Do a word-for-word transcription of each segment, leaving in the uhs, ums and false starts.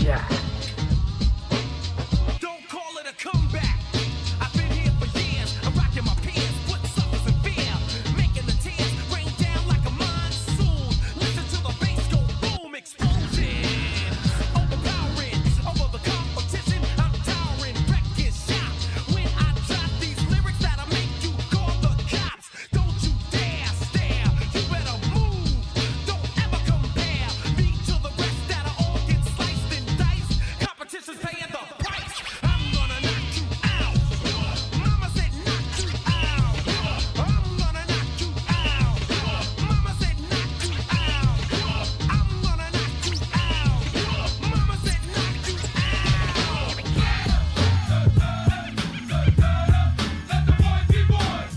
Yeah. Don't call it a comeback. I've been here for years. I'm rocking my pants, put suckers in fear, making the tears rain down like a monsoon. Listen to the bass go boom, explosion, overpowering over the competition. I'm towering, wrecking shop. When I drop these lyrics that'll make you call the cops. Don't you dare stare. You better move. Don't ever compare me to the rest that'll all get sliced and diced. Competition's paying the price. I'm gonna knock you out. Mama said knock you out. I'm gonna knock you out. Mama said knock you out. I'm gonna knock you out. Mama said knock you out. Let the boys be boys.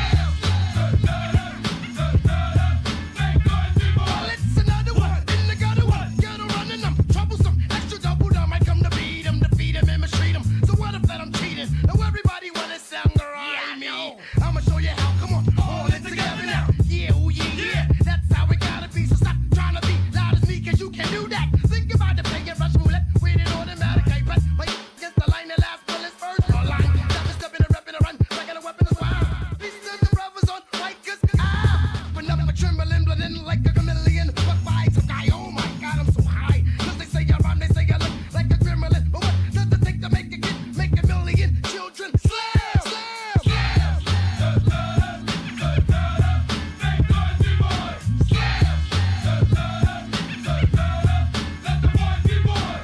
Well, it's another one, in the gutter one, gotta run in them, troublesome, extra double dumb. I come to beat 'em, defeat 'em, and mistreat 'em. So what if that I'm cheating? Now everybody wanna sound right me. I'ma show you how. Come on, hold it together now. Yeah, oh yeah, yeah. That's how it gotta be. So stop trying to be loud as me, 'cause you can do that. Think about the play and rush roulette with an automatic. I press, wait, against the line, the last bullet's first. Or line, stop and step in a rep and a run, like a weapon as well. These are the brothers on bikers. Ah, but now I'm trembling, blending like a chameleon. But by some guy, oh my God, I'm so high. 'Cause they say I rhyme, they say I look like a gremlin. But what does it take to make a kid, make a million children? Slam, slam, slam. Let the boys be boys.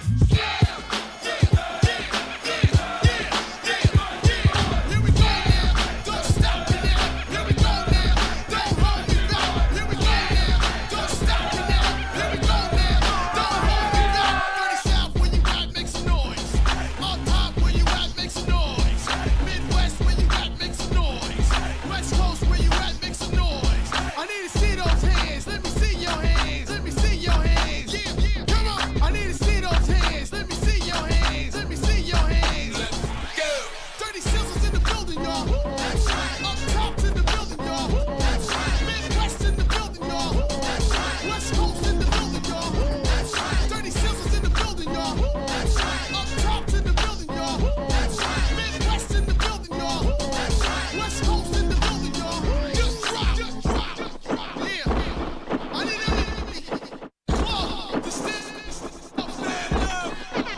Here we go now, don't stop me now. Here we go now, don't hold me back. Here we go now, don't stop me now. Here we go now, don't hold me back. Dirty South, where you at, make some noise. On top, where you at, make some noise. Midwest, where you at, make some noise. West Coast, where you at, make some noise. I need to see those hands. Let me see your hands. Let me see your hands. Yeah, yeah, come on. I need to see those hands. Let me see your hands. Let me see your hands. Go. Dirty Sizzles in the building, y'all. That's right. Up top in the building, y'all. That's right. Midwest in the building, y'all. That's right. West Coast in the building, y'all. That's right. Dirty Sizzles in the building, y'all. That's right. Up top in the building, y'all. That's right. Midwest in the building, y'all. That's right. West Coast in the building, y'all. Just drop, just drop, just drop. Yeah. I need everybody club to stand up, stand up.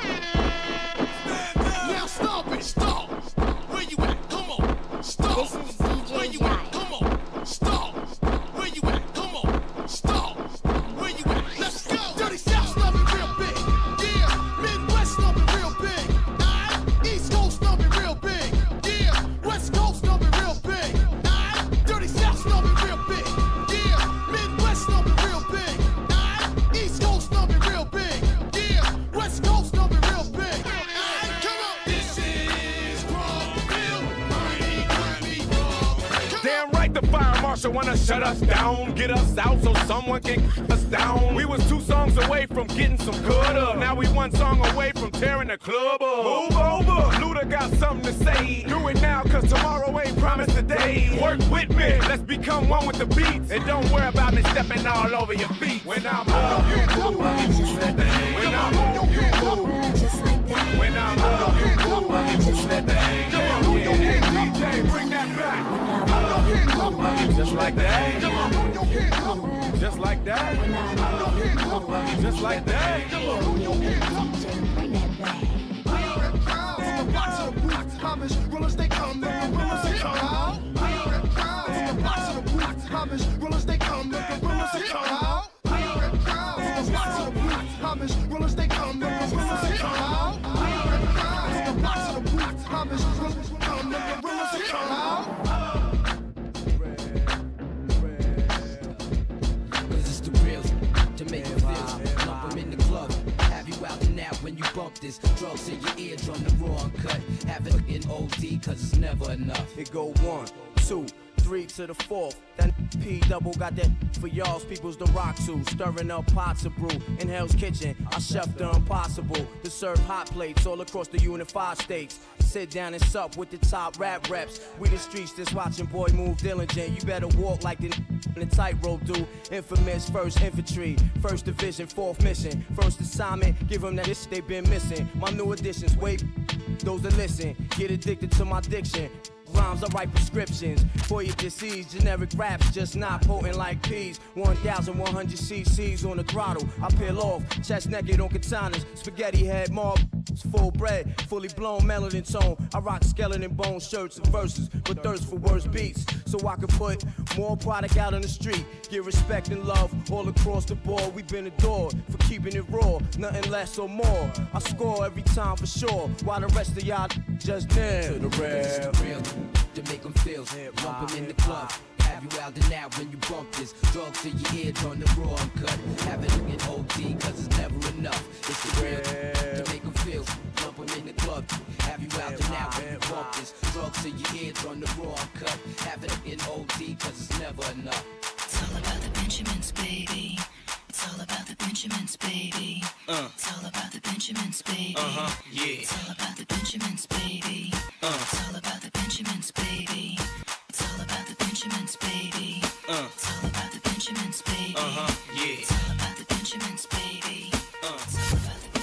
Now stop it, stop. Where you at? Come on, stop. This is D Where J you Djay. at? Come on, stop. Where you at? Come on, stop. Where you at? Let's go. Dirty South snubbing real big. Yeah, Midwest snubbing real big. Alright, East Coast snubbing real big. Yeah, West Coast snubbing real big. Alright, Dirty South snubbing real big. Yeah, Midwest snubbing real big. Alright, East Coast snubbing real big. Yeah, West Coast snubbing real big. Alright, come on. This is Brooklyn, mighty, mighty Brooklyn. Damn right the fire marshal wanna shut us down, get us out so someone can kick us down. We was two songs away from getting some good up. Now we one song away from tearing the club up. Move over, Luda got something to say. Do it now, cause tomorrow ain't promised today. Work with me, let's become one with the beats. And don't worry about me stepping all over your feet. When I move, you move. When I move, you move. When I move, you move. Just let the hang. Come on, yeah, D J, bring that back. Just like that. Just like that. Just like that. Rollers they come, the gorillas they come out. From the box of the boots, Thomas, rollers they come, the gorillas they come out. From the box of the boots, Thomas, rollers they come, the gorillas they come out. From the box of the boots, Thomas, rollers come, the gorillas they come out. Cause it's the real to make it feel. Lump 'em in the club. Have you out and out when you bump this? Drugs in your eardrum, the raw uncut. Have it in O D cause it's never enough. It go one, two, three to the fourth. That P double got that for y'all's peoples to rock to. Stirring up pots of brew in Hell's Kitchen. I chef the impossible to serve hot plates all across the unified states. Sit down and sup with the top rap reps. We the streets just watching boy move diligent. You better walk like the the tightrope do. Infamous first infantry, first division, fourth mission. First assignment, give them that this they been missing. My new additions, wait, those that listen. Get addicted to my diction. Rhymes, I write prescriptions for your disease. Generic raps just not potent like peas. one thousand one hundred cc's on the throttle. I peel off, chest naked on katanas. Spaghetti head, mob, full bread, fully blown melanin tone. I rock skeleton bone shirts and verses, but thirst for worse beats. So I can put more product out on the street. Get respect and love all across the board. We've been adored for keeping it raw, nothing less or more. I score every time for sure, while the rest of y'all just damn to the real. To make them feel, bump them in the club. Have you out and out when you bump this? Drugs to your ears on the raw uncut. Have it in O D, cause it's never enough. It's the real to make them feel, bump them in the club. Have you out and out when you bump this? Drugs to your ears on the raw uncut. Have it in O D, cause it's never enough. It's all about the Benjamins, baby. It's all about the Benjamins, baby. Uh. It's all about the Benjamins, baby. Uh-huh, yeah. It's all about the Benjamins, baby. Uh. It's all about the Benjamins, baby. It's all about the Benjamins, baby. Uh. It's all about the Benjamins, baby. Uh-huh, yeah. It's all about the Benjamins, baby. Uh. It's all about the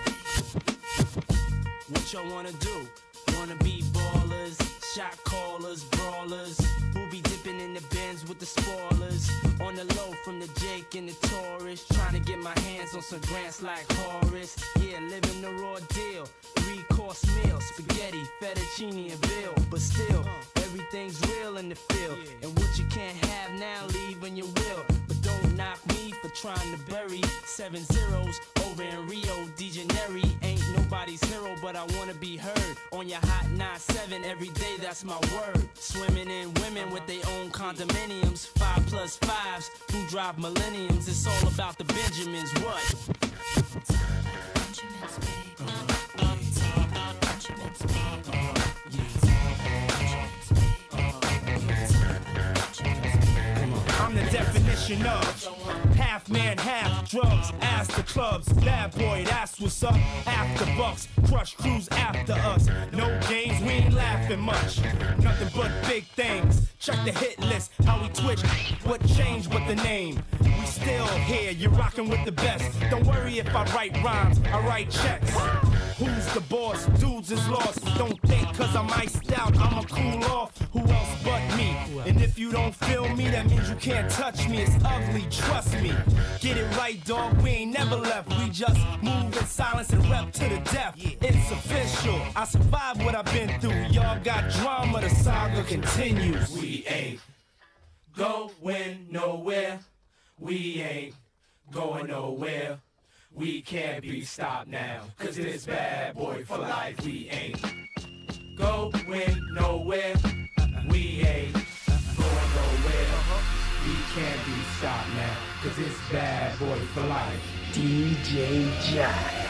Benjamins, baby. What y'all wanna do? Wanna be ballers, shot callers, brawlers, who be dipping in the bins with the spoilers. On the low from the Jake and the Taurus, trying to get my hands on some grants like Horace. Yeah, living the raw deal, three course meal, spaghetti, fettuccine and bill. But still, everything's real in the field, and what you can't have now, leave when you will. But don't knock me for trying to bury seven zeros over in Rio de Janeiro. Ain't nobody's hero, but I wanna be heard on your hot nine seven every day, that's my word. Swimming in women with their own condominiums, five plus fives who drive millenniums. It's all about the Benjamins, what? It's all about the Benjamins, baby. It's all about the Benjamins, baby. It's all about the Benjamins, baby. It's all about the Benjamins, baby. I'm the definition of half man, half drugs. Ask the clubs, bad boy, that's what's up. After bucks, crush crews after us. No games, we ain't laughing much. Nothing but big things. Check the hit list, how we twitch. What changed but the name? We still here, you're rocking with the best. Don't worry if I write rhymes, I write checks. Who's the boss? Dudes is lost. Don't think cause I'm iced out, I'ma cool off. Who else but me? And if you don't feel me, that means you can't touch me. It's ugly, trust me. Get it right, dog, we ain't never left. We just move in silence and rep to the death. It's official, I survived what I've been through. Y'all got drama, the saga continues. We ain't going nowhere. We ain't going nowhere. We can't be stopped now, cause this bad boy for life. We ain't going nowhere. We ain't going nowhere. We can't be stopped now, cause it's bad boy for life. D J Djay.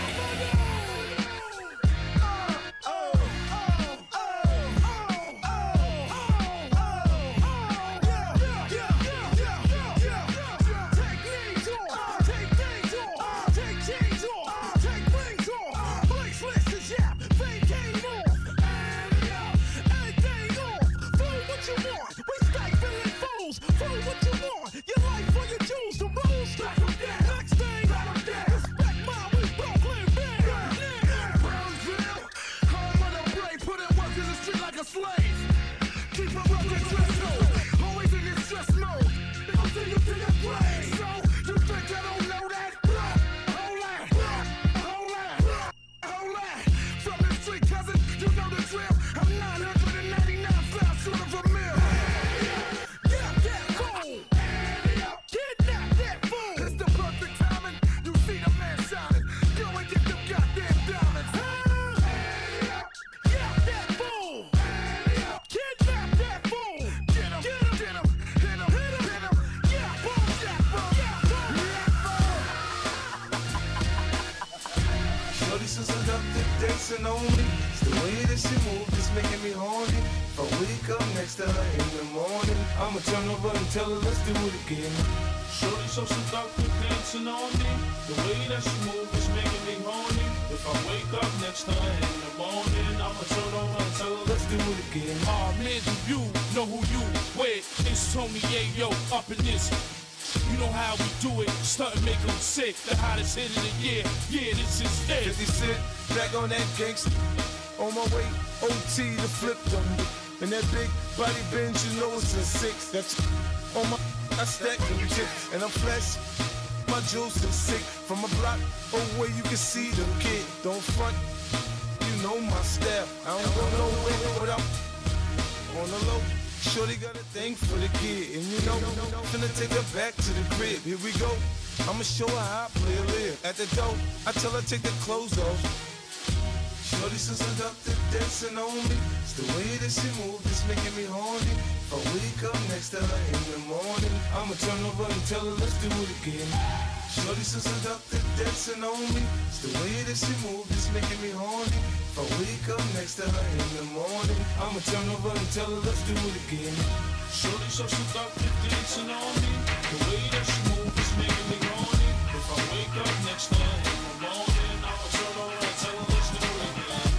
Only The way that she moves is making me horny. If I wake up next to her in the morning, I'ma turn over and tell her let's do it again. Shorty so seductive, dancing on me. The way that she moves is making me horny. If I wake up next to her in the morning, I'ma turn over and tell her let's do it again. Ah, man, do you know who you with? It's Tony Yayo up in this. You know how we do it, start to make them sick. The hottest hit of the year, yeah, this is it. fifty cent, back on that gangsta. On my way, O T to flip them. And that big body Benz, you know it's a six. That's on my, I stack them chips. And I'm flesh, my juice is sick. From a block away, you can see them kid. Don't front, you know my style. I don't go nowhere without on the low. Shorty got a thing for the kid, and you know, finna take her back to the crib. Here we go. I'ma show her how I play a live. At the door, I tell her take the clothes off. Shorty so seductive, dancing on me. It's the way that she moves, it's making me horny. If I wake up next to her in the morning, I'ma turn over and tell her let's do it again. Shorty so seductive, dancing on me. It's the way that she moves, it's making me horny. If I wake up next to her in the morning, I'ma turn over and tell her let's do it again. Shorty so seductive, dancing on me. The way that she moves is making me horny. If I wake up next to her in the morning, I'ma turn over and tell her let's do it again.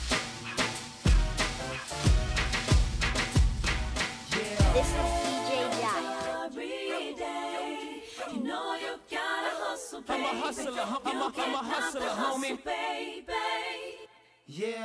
This is D J Jay. Every day, you know you gotta hustle, baby. I'm a hustler, I'm a, I'm a hustler, homie. Baby. Yeah.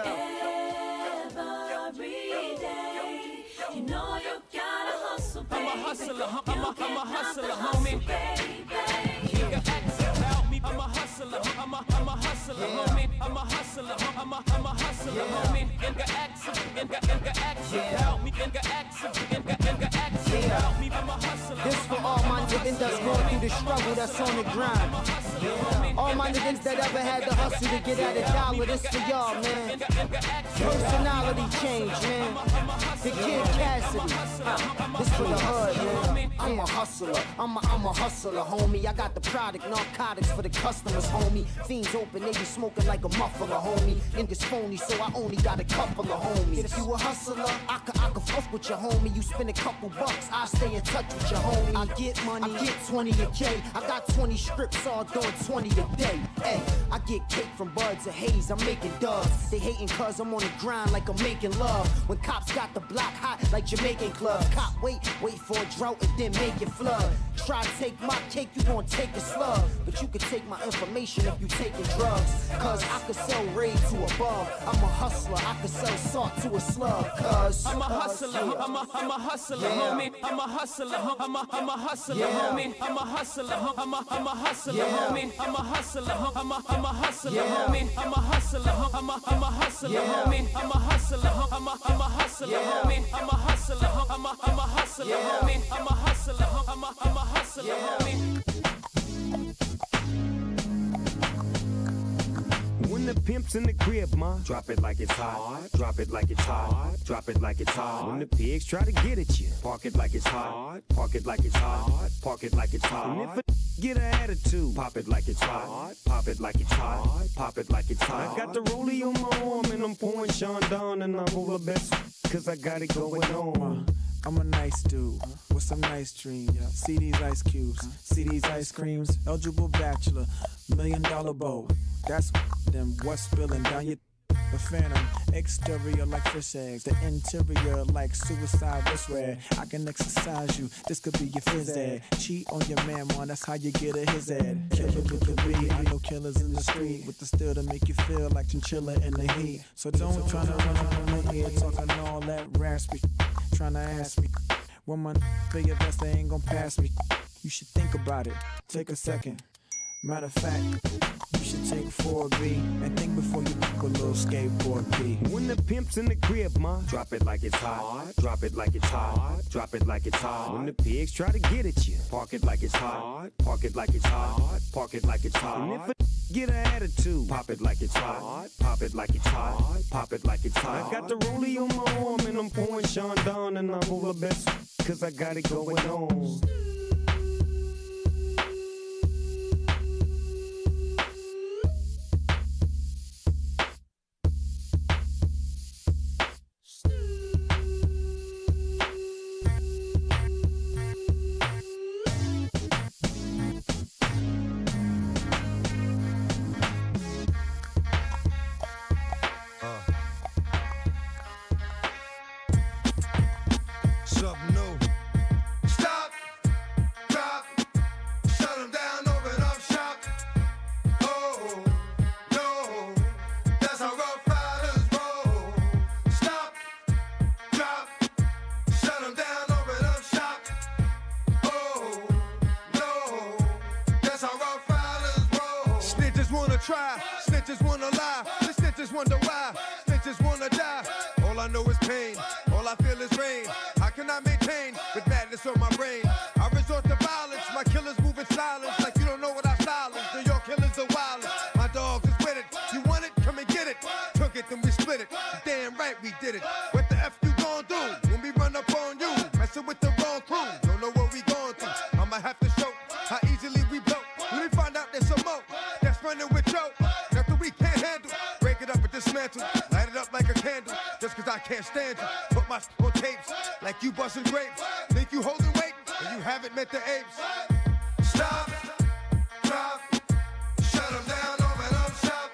Every day, you know you gotta hustle, baby. I'm a hustler, I'm a, I'm a hustler, homie. Baby. You can ask about me. I'm a hustler, I'm a, I'm a hustler, homie. I'm a hustler, I'm a, I'm a hustler, homie. Inga ask, inga, inga ask about me. Inga ask, inga, inga ask about me. I'm a hustler. This for all my niggas that's going through the struggle, that's on the grind. All my niggas that ever had the hustle to get at a dollar, this for y'all, man. Personality change, man. The Kid Cassidy. Uh, this for the hood, man. I'm a hustler, I'm a, I'm a hustler, homie. I got the product, narcotics for the customers, homie. Fiends open, they be smoking like a muffler, homie. Niggas phony, so I only got a couple of homies. If you a hustler, I could, I could fuck with your homie. You spend a couple bucks, I stay in touch with your homie. I get money, I get twenty a K. I got twenty strips, all doing twenty a day. Hey, I get cake from buds of haze, I'm making dubs. They hating cause I'm on the grind like I'm making love. When cops got the block hot like Jamaican clubs. Cop wait, wait for a drought and then make it flood. Try to take my cake, you gon' take a slug. But you can take my information if you taking drugs. Cause I could sell raid to above. I'm a hustler, I could sell salt to a slug. Cause I'm a hustler, I'm a, I'm a hustler, homie. I'm a hustler, I'm a, I'm a hustler, homie. I'm a hustler, I'm a, I'm a hustler, homie. I'm a hustler, I'm a, I'm a hustler, homie. I'm a hustler, I'm a, I'm a hustler, homie. I'm a hustler, I'm a, I'm a hustler, homie. I'm a hustler, I'm a, I'm a hustler, homie. I'm a hustler, I'm a, I'm a hustler, homie. When the pimp's in the crib, ma, drop it like it's hot. Drop it like it's hot. Drop it like it's hot. When the pigs try to get at you, park it like it's hot. Park it like it's hot. Park it like it's hot. And if a get an attitude, pop it like it's hot. Pop it like it's hot. Pop it like it's hot. I got the rollie on my arm and I'm pouring Sean down and I roll the best cause I got it going on. I'm a nice dude with some nice dreams. See these ice cubes, see these ice creams. Eligible bachelor, million dollar bow. That's them what's spilling down your. The phantom, exterior like fish eggs, the interior like suicide wrist rag. I can exercise you, this could be your phys ed. Cheat on your man, man, that's how you get a his ed. Killer with the beat, I know killers in the street with the steel to make you feel like chinchilla in the heat. So don't try to run up on my ear talking all that raspy. Trying to ask me when my for your vest, they ain't gon' pass me. You should think about it, take a second. Matter of fact, you should take four B and think before you book a little skateboard P. When the pimp's in the crib, ma, drop it like it's hot. Drop it like it's hot. Drop it like it's hot. When the pigs try to get at you, park it like it's hot. Park it like it's hot. Park it like it's hot. And if a get an attitude, pop it like it's hot. Pop it like it's hot. Pop it like it's hot. I got the rollie on my arm and I'm pouring Sean down and I roll the best cause I got it going on. wanna try, snitches wanna lie, the snitches wonder why, snitches wanna die. All I know is pain, all I feel is rain. How can I maintain with madness on my brain? I resort to violence, my killers move in silence, like you don't know what I silence. New York killers are wildest, my dogs is with it. You want it, come and get it. Took it, then we split it. Damn right we did it. What the F you gon' do when we run up on you? Messing with the wrong crew, don't know what we going through. I'ma have to show how easily we broke. Let me find out there's some more that's running with Joe. Nothing we can't handle. Break it up and dismantle. Light it up like a candle. Just cause I can't stand you. Put my on tapes like you busting grapes. Think you holding weight and you haven't met the apes. Stop, drop, shut them down, open up shop.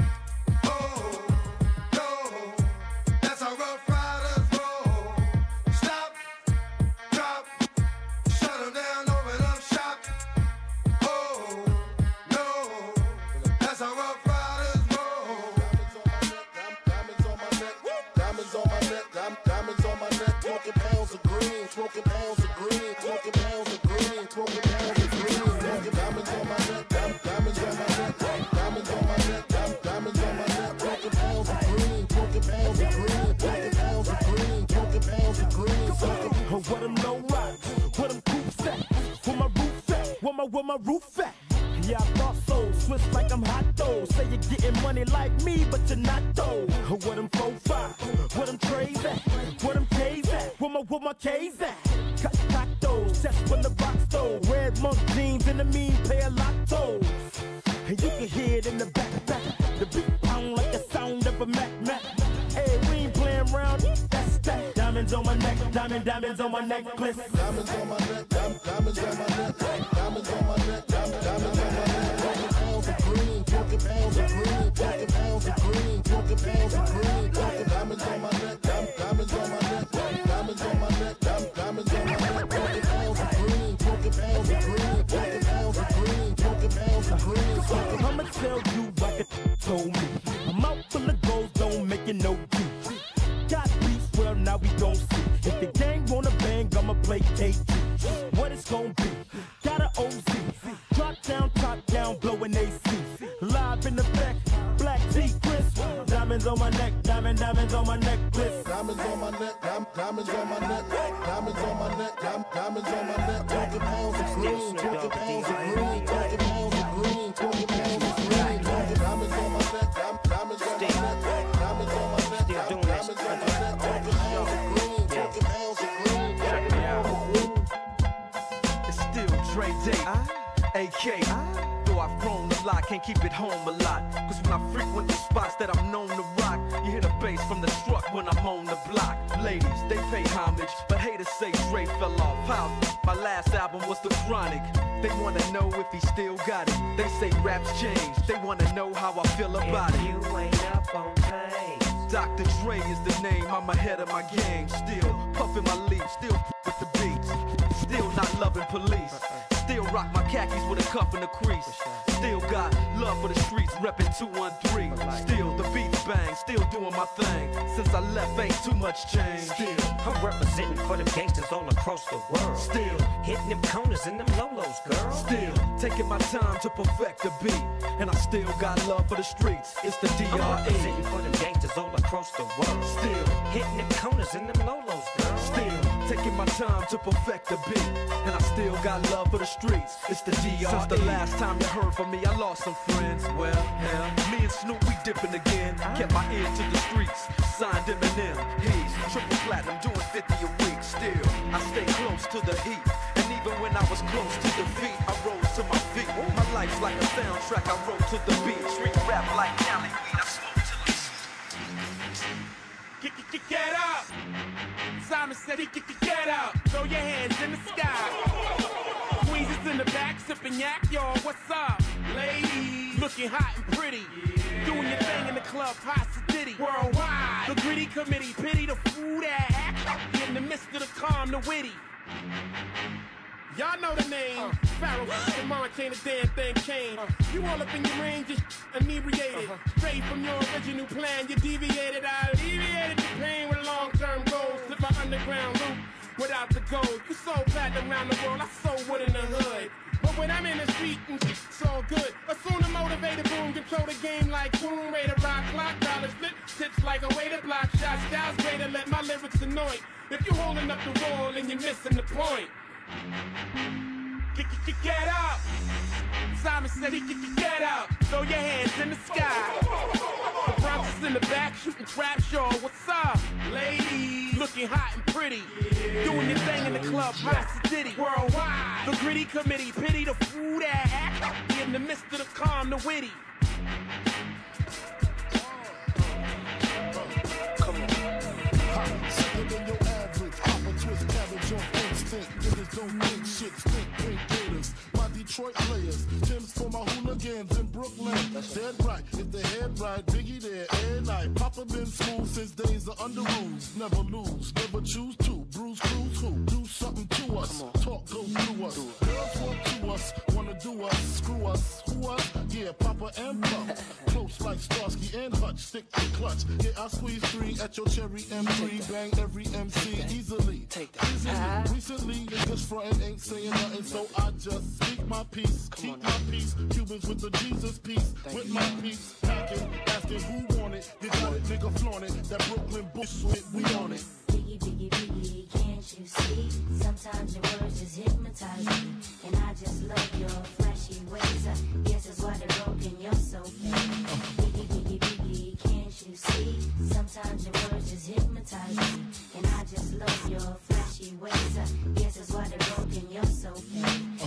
Oh, no, that's how rough riders roll. Stop, drop, shut them down, open up shop. Oh, no, that's how rough riders roll. Diamonds on my neck, diamonds on my neck, diamonds on my neck, smoking pounds of green, smoking pounds of green, smoking pounds of green, smoking pounds of green, smoking diamonds on my neck, diamonds on my neck, diamonds on my neck, diamonds on my neck, smoking pounds of green, smoking pounds of green, smoking pounds of green, smoking pounds of green, smoking. Oh, what them low rocks, what them coops at, where my roof at, where my, where my roof at. Yeah, I thought so, switch like I'm hot though. Say you're getting money like me, but you're not though. Where them four five, where them trays at, where them K's at, where my, where my K's at. Cut tacos, chest from the box though. Red monk jeans and a mean pair of lottos. And you can hear it in the back, back. The beat pound like the sound of a Mac, Mac. Hey, we ain't playing around, that's that. Diamonds on my neck, diamond, diamonds on my necklace. Diamonds on my neck, diamonds on my neck, diamonds on my neck, diamonds on my neck. Talking pounds of green, talking pounds of green, talking pounds of green, talking pounds of green, talking diamonds on my neck, diamonds on my neck, diamonds on my neck, diamonds on my neck. Talking pounds of green, talking pounds of green, talking pounds of green, talking pounds of green. I'ma tell you like a told me. I'm out full of gold, don't make it no G. Got beef, well now we gon' see. If the gang wanna bang, I'ma play K G. What it's gon' be? Got a O Z. Drop down, top down, blowing A C. Live in the back, black T crisp. Diamonds on my neck, diamond, diamonds on my necklace. Diamonds on my neck, diamonds on my neck, diamonds on my neck, diamonds on my neck. Talking pounds of green, talking pounds of green, talking pounds of green, talking pounds of green. Talking diamonds on my neck, diamonds on my neck, diamonds on my neck, diamonds on my neck. Talking pounds of green, talking pounds of green, talking pounds of green. It's still Dre Day, A K. Though I've grown a lot, can't keep it home a lot. Cause when I frequent the spots that I'm known to rock, you hear the bass from the truck when I'm on the block. Ladies, they pay homage, but haters say Dre fell off. How? My last album was The Chronic. They wanna know if he still got it. They say raps change, they wanna know how I feel about it. You ain't up on pain. Doctor Dre is the name, I'm ahead of my game. Still puffin' my leaf, still with the beats. Still not loving police. Still rock my khakis with a cuff and a crease. Still got love for the streets, reppin' two one three. Still the beats bang, still doing my thing. Since I left, ain't too much change. Still, I'm representing for them gangsters all across the world. Still, hitting them corners and them lolos, girl. Still, taking my time to perfect the beat. And I still got love for the streets. It's the D R E. I'm representing for them gangsters all across the world. Still, hitting them corners and them lolos, girl. Still, taking my time to perfect the beat. And I still got love for the streets. It's the D R E. Since the last time you heard from me, I lost some friends. Well, hell, me and Snoop, we dipping again. Kept my ear to the streets. Signed Eminem. He's triple platinum, doing fifty a week. Still, I stay close to the heat. And even when I was close to defeat, I rose to my feet. My life's like a soundtrack, I wrote to the beat. Street rap like Cali weed, I smoke till I'm sweet. Get, get, get, get up! Simon said, get, get, get up! Throw your hands in the sky. Squeezes in the back, sipping yak, y'all, what's up? Ladies, looking hot and pretty. Doing your thing in the club, pasta ditty. Worldwide, the gritty committee, pity the fool that act. In the midst of the calm, the witty. Y'all know the name. Uh, Pharaoh, uh, mom can't a damn thing change. Uh, you all up in your range, just inebriated. Uh-huh. Straight from your original plan, you deviated. I alleviated the pain with long-term goals. Slip my underground loop without the gold. You sold platinum around the world, I sold wood in the hood. But when I'm in the street and it's all good. Assume the motivated boom, control the game like boom, way to rock, clock, dollars, flip, tips like a way to block shots, styles way to let my lyrics annoy. If you holding up the wall and you're missing the point. Get, get, get out. Simon said he get, get out. Throw your hands in the sky. The Bronx is in the back shooting trap show. What's up, ladies? Looking hot and pretty. Doing your thing in the club, hot city. Worldwide. The gritty committee, pity the fool that act. In the midst of the calm, the witty. Come on. Hot, sicker than your average. Pop a twist, cabbage on instinct. Niggas don't think shit, stink, pink gators. My Detroit players, Tim's for my hooligans in Brooklyn. Dead right, if the head right, Biggie there, every night. Papa been smooth since days of under rules. Never lose, never choose to. Bruise, cruise, who? Do something to us. Talk, go through us. Girls want to us, wanna do us, screw us, who us? Yeah, Papa and Puff. Close like Starsky and Hutch, stick to clutch. Yeah, I squeeze three at your cherry M three. Bang every M C easily. Easily. Recently, niggas frontin' ain't saying nothing, so I just speak my peace, keep my peace. Cubans with the Jesus peace, with my peace. Packing, asking who want it. They want it, nigga flaunt it. That Brooklyn bullshit, we on it. Biggie, biggie, biggie, can't you see? Sometimes your words just hypnotize me. And I just love your flashy ways. I guess that's why they're broken, you're so fake. Biggie, biggie, biggie, can't you see? Sometimes your words just hypnotize me. And I just love your flashy ways. I guess that's why they're broken, you're so fake.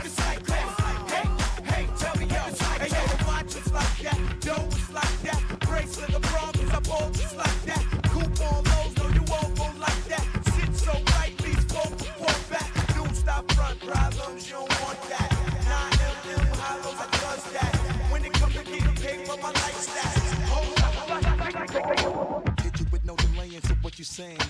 Yo, it's like that.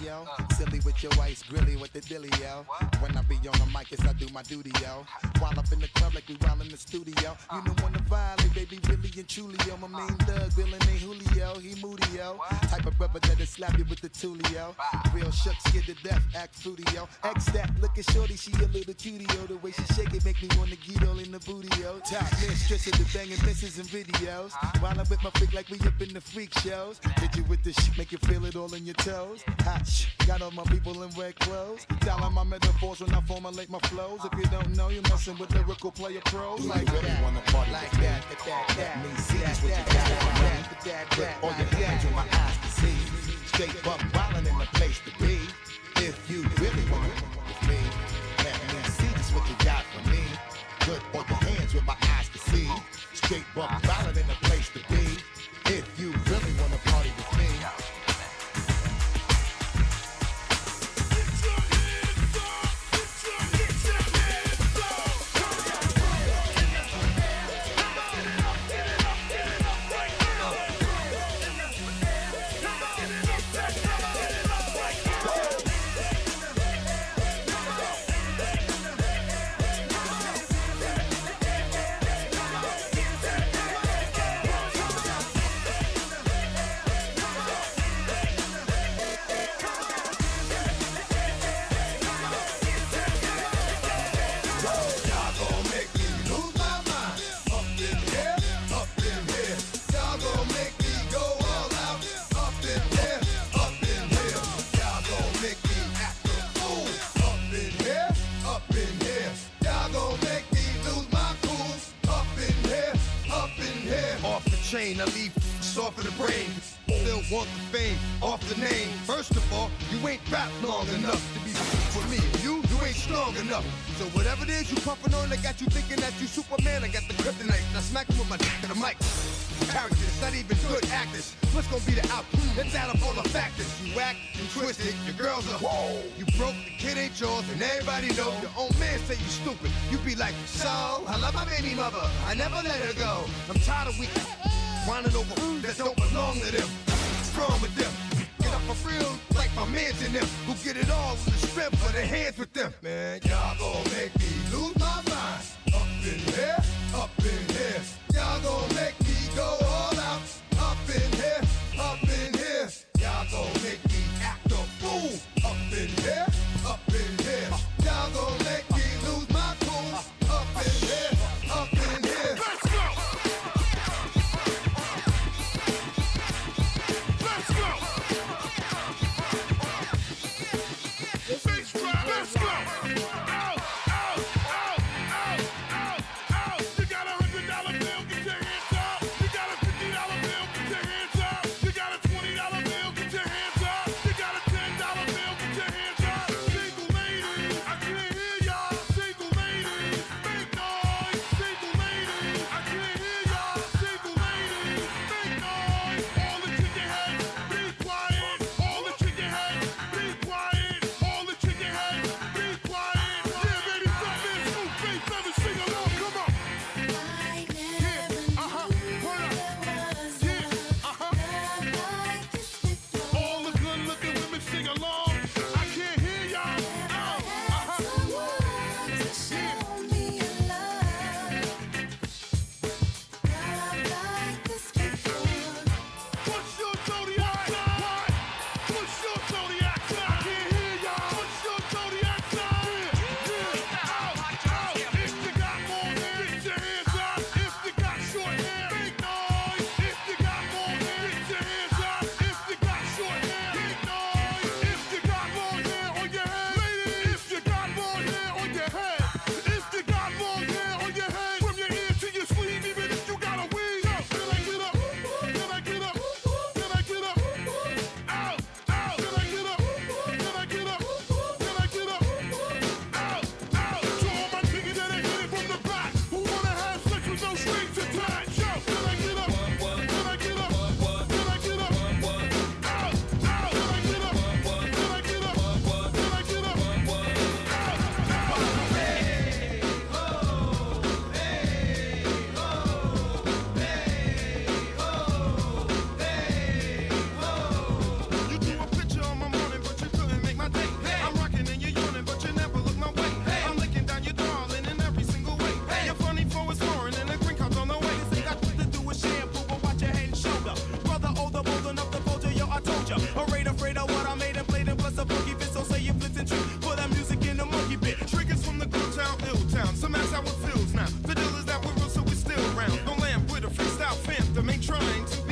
yo. Silly with your ice, grilly with the dilly, yo. When I be on the mic, yes, I do my duty, yo. While up in the club like we while in the studio. You don't wanna violate, baby, really and truly, yo. My main thug, Bill and ain't Julio, he moody, yo. Type of brother that'll slap you with the tulio. Real shook, scared to death, act fruity, yo. X that, look at shorty, she a little cutie, yo. The way she shake it make me wanna get all in the booty, yo. Top mistress of the banging misses and videos. While I'm with my freak like we up in the freak shows. Did you with the shit, make you feel it all in your toes? Hot shh, got all my people in red clothes. Dialing my metaphors when I formulate my flows. If you don't know, you're messing with lyrical player pros. Like really that, wanna party like with me? that, that, that, that. Let me see that, what you that, got that, for me. that, that, Put that, all your like hands that. in my eyes to see. Straight buck wildin' in the place to be. If you really wanna fuck with me, let me see just what you got for me. Put all your hands with my eyes to see. Straight buck wildin' in the place to be. If you really wanna party with me. Chain, I leave soft in the brain. Still want the fame off the name. First of all, you ain't rap long enough to be for me. You, you ain't strong enough. So whatever it is you puffin' on, I got you thinking that you Superman. I got the kryptonite. Now smack him with my dick to the mic. Characters, not even good actors. What's gonna be the outcome? Let's add up all the factors. You act and twisted, your girls are whoa. You broke, the kid ain't yours, and everybody know. Your own man say you stupid. You be like, so I love my baby mother. I never let her go. I'm tired of weak. Whining over that don't belong to them. What's wrong with them? Get up for real, like my mans in them, who get it all with the strength of their hands with them. Man, y'all gon' make me lose my mind. Up in here, up in here. Y'all gon' make me go all out. Up in here, up in here. Y'all gon' make me act a fool. Up in here, up in here. Y'all gon' make me lose my cool. Up in here, up in here. Let's go! Let's go! Let's go! Out, out! ain't trying to.